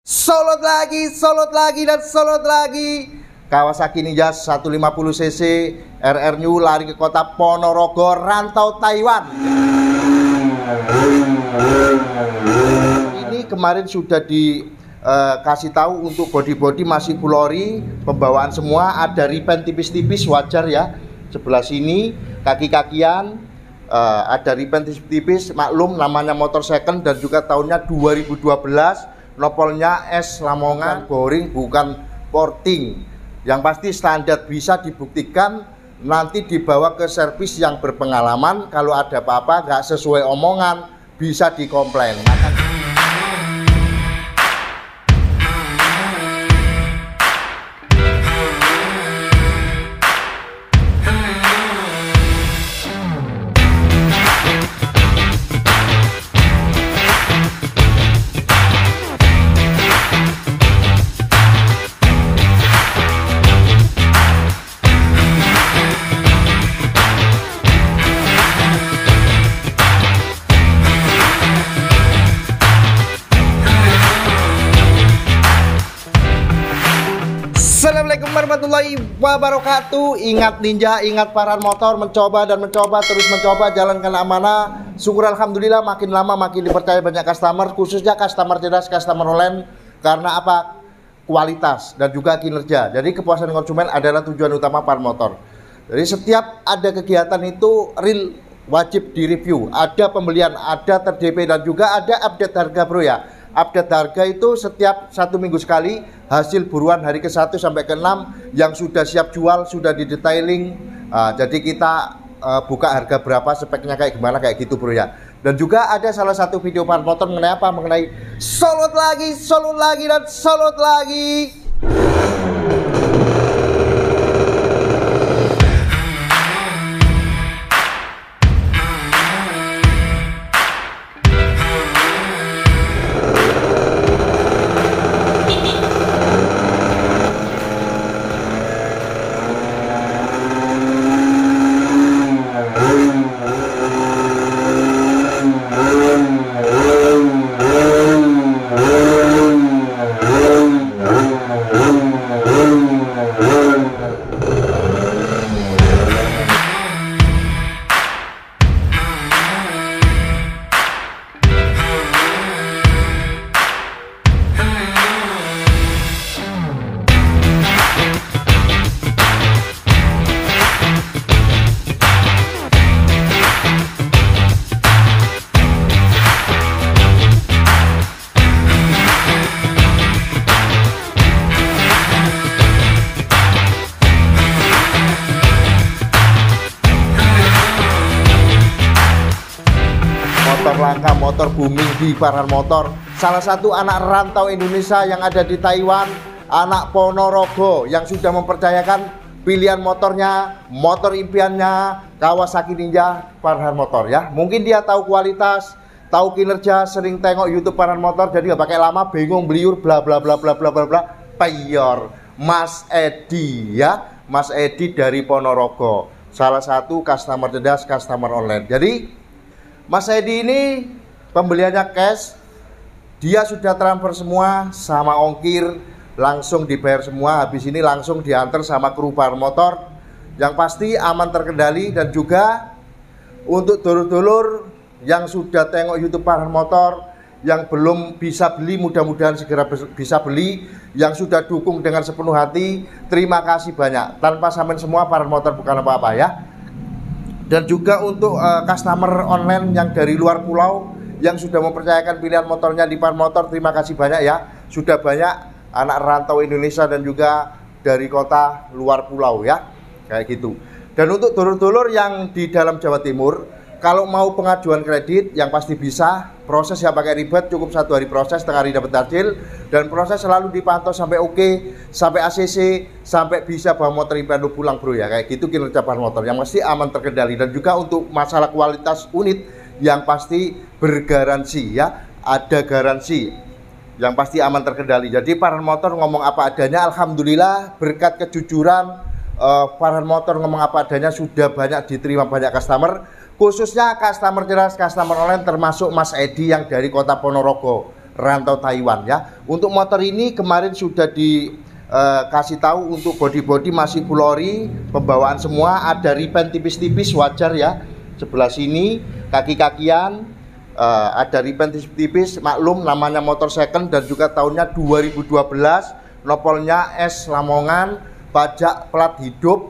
Solot lagi dan solot lagi. Kawasaki Ninja 150 cc RR New lari ke kota Ponorogo, rantau Taiwan. Ini kemarin sudah dikasih tahu untuk body masih full ori, pembawaan semua, ada ripen tipis-tipis wajar ya. Sebelah sini kaki-kakian ada ripen tipis-tipis, maklum namanya motor second dan juga tahunnya 2012. Nopolnya S Lamongan, boring bukan porting. Yang pasti standar, bisa dibuktikan nanti dibawa ke servis yang berpengalaman. Kalau ada apa-apa nggak sesuai omongan bisa dikomplain. Assalamualaikum warahmatullahi wabarakatuh. Ingat Ninja, ingat para motor, mencoba dan mencoba, terus mencoba, jalankan amanah. Syukur alhamdulillah makin lama makin dipercaya banyak customer, khususnya customer cerdas, customer online. Karena apa? Kualitas dan juga kinerja. Jadi kepuasan konsumen adalah tujuan utama para motor. Jadi setiap ada kegiatan itu real wajib direview. Ada pembelian, ada ter-DP dan juga ada update harga bro ya. Update harga itu setiap 1 minggu sekali, hasil buruan hari ke-1 sampai ke-6 yang sudah siap jual, sudah didetailing. Jadi kita buka harga berapa, speknya kayak gimana, kayak gitu bro ya. Dan juga ada salah satu video para motor mengenai apa? Mengenai solot lagi dan solot lagi. Motor langka, motor booming di pasaran motor. Salah satu anak rantau Indonesia yang ada di Taiwan, anak Ponorogo yang sudah mempercayakan pilihan motornya, motor impiannya Kawasaki Ninja pasaran motor ya. Mungkin dia tahu kualitas, tahu kinerja, sering tengok YouTube pasaran motor, jadi nggak pakai lama bingung beliur bla bla bla bla bla bla bla. Payor Mas Edi ya, Mas Edi dari Ponorogo, salah satu customer cerdas, customer online. Jadi Mas Edi ini pembeliannya cash, dia sudah transfer semua sama ongkir, langsung dibayar semua, habis ini langsung diantar sama kru pasaran motor. Yang pasti aman, terkendali. Dan juga untuk dulur-dulur yang sudah tengok YouTube pasaran motor, yang belum bisa beli, mudah-mudahan segera bisa beli. Yang sudah dukung dengan sepenuh hati, terima kasih banyak. Tanpa sampean semua pasaran motor bukan apa-apa ya. Dan juga untuk customer online yang dari luar pulau yang sudah mempercayakan pilihan motornya di pasaran motor, terima kasih banyak ya. Sudah banyak anak rantau Indonesia dan juga dari kota luar pulau ya, kayak gitu. Dan untuk dulur-dulur yang di dalam Jawa Timur, kalau mau pengajuan kredit yang pasti bisa, proses ya pakai ribet, cukup 1 hari proses, setengah hari dapat hasil. Dan proses selalu dipantau sampai oke, sampai ACC, sampai bisa bawa motor impian lu pulang bro ya. Kayak gitu kinerja pasaran motor yang mesti aman, terkendali. Dan juga untuk masalah kualitas unit yang pasti bergaransi ya, ada garansi yang pasti aman, terkendali. Jadi pasaran motor ngomong apa adanya, alhamdulillah berkat kejujuran pasaran motor ngomong apa adanya sudah banyak diterima banyak customer. Khususnya customer cerdas, customer online, termasuk Mas Edi yang dari kota Ponorogo. rantau Taiwan ya. Untuk motor ini kemarin sudah dikasih tahu untuk body masih full ori, pembawaan semua, ada ripen tipis-tipis wajar ya. Sebelah sini kaki-kakian ada ripen tipis, maklum namanya motor second dan juga tahunnya 2012, nopolnya S Lamongan, pajak plat hidup,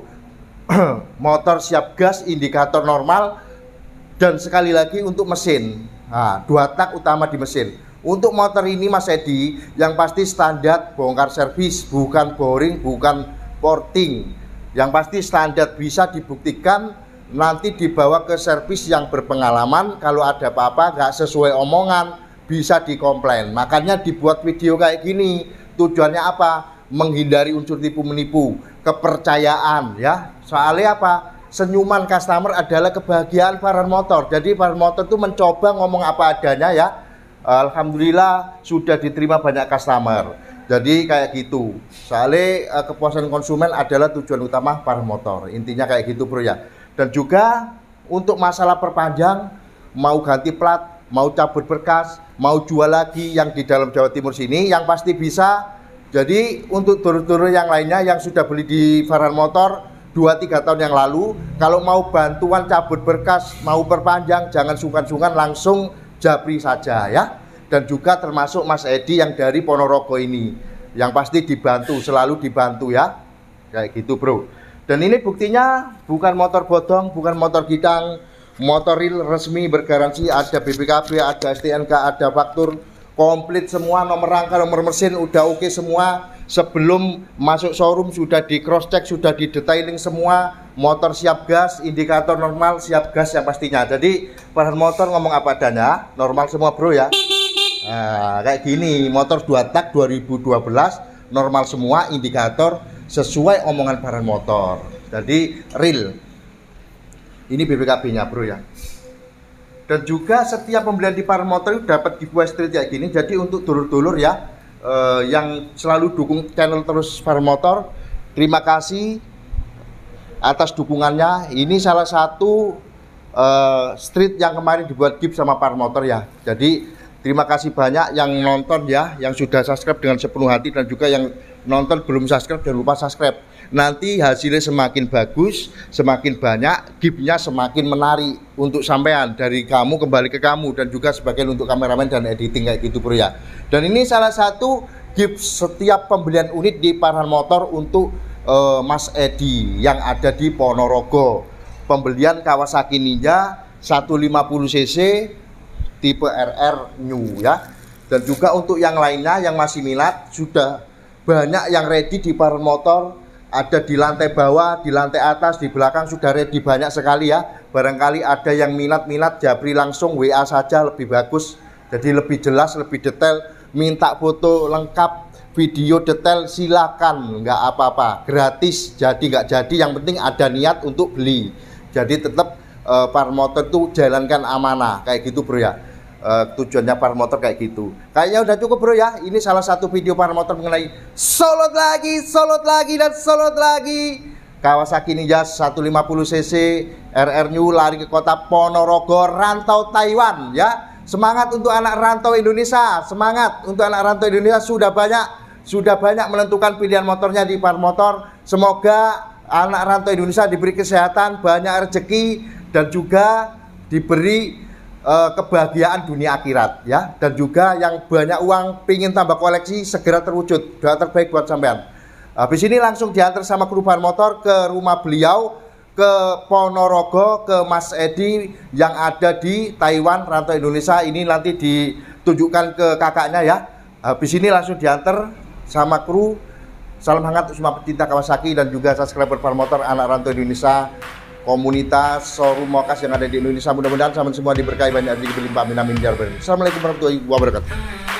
motor siap gas, indikator normal, dan sekali lagi untuk mesin. Nah, 2 tak utama di mesin. Untuk motor ini Mas Edi, yang pasti standar bongkar servis, bukan boring, bukan porting. Yang pasti standar, bisa dibuktikan nanti dibawa ke servis yang berpengalaman. Kalau ada apa-apa nggak sesuai omongan, bisa dikomplain. Makanya dibuat video kayak gini. Tujuannya apa? Menghindari unsur tipu menipu, kepercayaan ya. Soalnya apa? Senyuman customer adalah kebahagiaan Farhan Motor. Jadi Farhan Motor itu mencoba ngomong apa adanya ya. Alhamdulillah sudah diterima banyak customer. Jadi kayak gitu. Soalnya kepuasan konsumen adalah tujuan utama Farhan Motor. Intinya kayak gitu bro ya. Dan juga untuk masalah perpanjang, mau ganti plat, mau cabut berkas, mau jual lagi yang di dalam Jawa Timur sini, yang pasti bisa. Jadi untuk dulur-dulur yang lainnya yang sudah beli di Farhan Motor 2-3 tahun yang lalu, kalau mau bantuan cabut berkas, mau perpanjang, jangan sungkan-sungkan, langsung japri saja ya. Dan juga termasuk Mas Edi yang dari Ponorogo ini, yang pasti dibantu, selalu dibantu ya. Kayak gitu bro. Dan ini buktinya bukan motor bodong, bukan motor gidang, motor real resmi bergaransi, ada BPKB, ada STNK, ada faktur, komplit semua, nomor rangka, nomor mesin udah oke semua. Sebelum masuk showroom sudah di cross check, sudah di detailing semua, motor siap gas, indikator normal, siap gas yang pastinya. Jadi Farhan Motor ngomong apa adanya, normal semua bro ya. Nah, kayak gini, motor 2 tak 2012, normal semua, indikator sesuai omongan Farhan Motor. Jadi real. Ini BPKB-nya bro ya. Dan juga setiap pembelian di Farhan Motor itu dapat giveaway street kayak gini. Jadi untuk dulur-dulur ya, yang selalu dukung channel terus Farhan Motor, terima kasih atas dukungannya. Ini salah satu street yang kemarin dibuat gift sama Farhan Motor ya. Jadi terima kasih banyak yang nonton ya, yang sudah subscribe dengan sepenuh hati, dan juga yang nonton belum subscribe jangan lupa subscribe. Nanti hasilnya semakin bagus, semakin banyak, giftnya semakin menarik untuk sampean, dari kamu kembali ke kamu, dan juga sebagian untuk kameramen dan editing kayak gitu bro ya. Dan ini salah satu gift setiap pembelian unit di Farhan Motor untuk Mas Edi yang ada di Ponorogo. Pembelian Kawasaki Ninja 150 cc tipe RR New ya. Dan juga untuk yang lainnya yang masih minat, sudah banyak yang ready di Farhan Motor. Ada di lantai bawah, di lantai atas, di belakang sudah ready banyak sekali ya. Barangkali ada yang minat-minat, japri langsung WA saja lebih bagus. Jadi lebih jelas, lebih detail. Minta foto lengkap, video detail, silakan, nggak apa-apa, gratis. Jadi nggak jadi, yang penting ada niat untuk beli. Jadi tetap Farhan Motor itu jalankan amanah kayak gitu bro ya. Tujuannya Farhan Motor kayak gitu. Kayaknya udah cukup bro ya. Ini salah satu video Farhan Motor mengenai solot lagi, dan solot lagi Kawasaki Ninja 150 cc RR New, lari ke kota Ponorogo, rantau Taiwan ya. Semangat untuk anak rantau Indonesia, semangat untuk anak rantau Indonesia. Sudah banyak menentukan pilihan motornya di Farhan Motor. Semoga anak rantau Indonesia diberi kesehatan, banyak rezeki, dan juga diberi kebahagiaan dunia akhirat ya. Dan juga yang banyak uang pingin tambah koleksi segera terwujud. Doa terbaik buat sampean. Habis ini langsung diantar sama kru Farhan Motor ke rumah beliau, ke Ponorogo, ke Mas Edi yang ada di Taiwan, rantau Indonesia. Ini nanti ditunjukkan ke kakaknya ya. Habis ini langsung diantar sama kru. Salam hangat untuk semua pecinta Kawasaki dan juga subscriber Farhan Motor, anak rantau Indonesia, komunitas showroom Mokas yang ada di Indonesia. Mudah-mudahan sama semua diberkahi banyak rezeki berlimpah, amin amin ya rabbal alamin. Assalamualaikum warahmatullahi wabarakatuh.